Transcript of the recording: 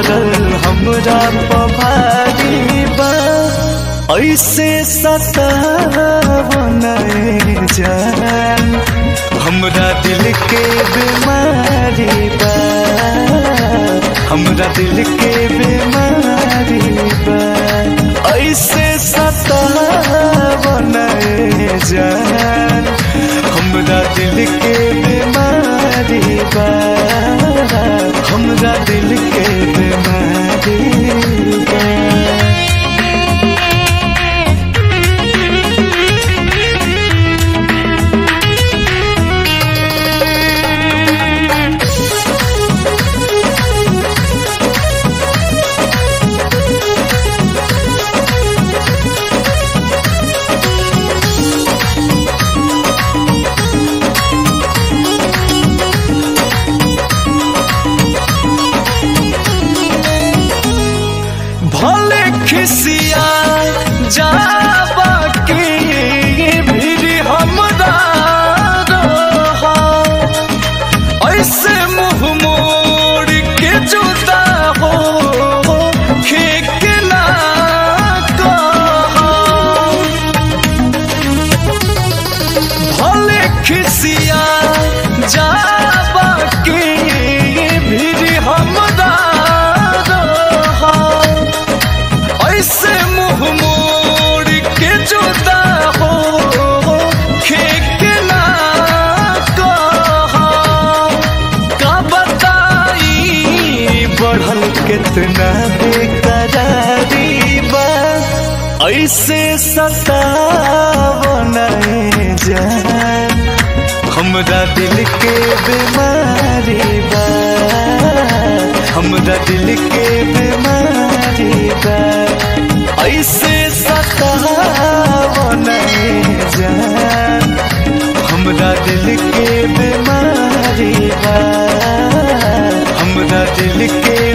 पड़ल हमरा पभारी बा ऐसे सतावन जान हमरा दिल के बीमारी बा हमरा दिल के बीमारी बा ऐसे सतावन जान हमरा दिल के बीमारी बा हमरा दिल के बीमारी बा। भले खिसिया जाबा के भीड़ हमरा रहा ऐसे मुँह मोड़ के जुदा हो खेकला कहा भले खिसिया जाबा के भीड़ हमरा ऐसे मुँह मोड़ के जुदा हो खेकला कहा का बताई बढ़ल कितना बेकरारी बा ऐसे सतावन जान हमरा दिल के बीमारी बा हमरा दिल के बीमारी बा ऐसे सतावन जान हमरा दिल के बीमारी बा हमरा दिल के